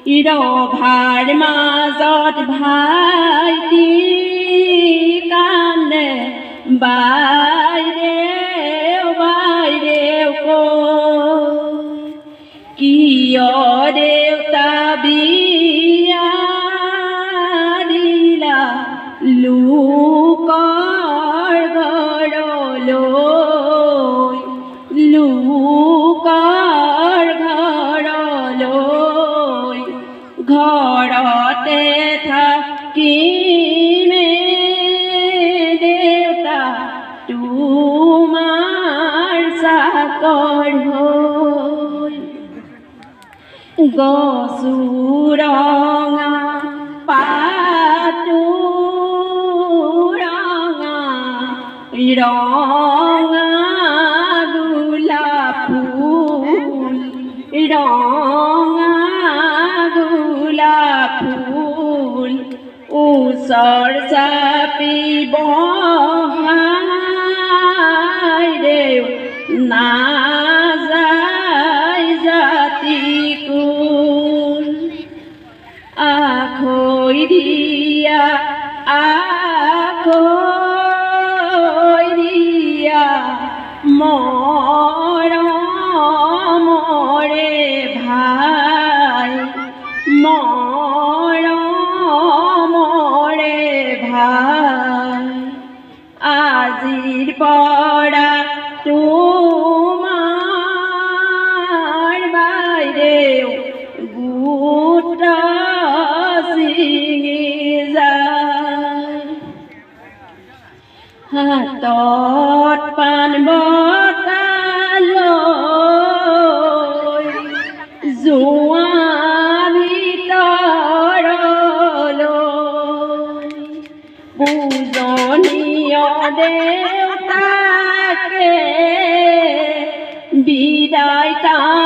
ৰভাৰ মাজত ভাইটি কান্দে বাইদেউ বাইদেউ কিয় দেউতা বিয়া দিলা লোকৰ ঘৰলৈ লোকৰ ঘৰলৈ ঘৰতে থাকিমে দেউতা তোমাৰ চাকৰ হৈ গছু ৰঙা পাতো ৰঙা ৰঙা গোলাপ ফুল ৰঙা গোলাপ ফুল ওচৰ চাপি বহাই দেউ নাযায় জাতি কুল আখৈ দিয়া মৰমৰে ভাই মৰমৰে ভাই আজিৰ পৰা তোমাৰ বাইদেউ গোট ছিঙি যায় হাতত পাণ বঁটা লৈ যোৱা ভিতৰলৈ পূজনীয় দেউতাকে বিদায়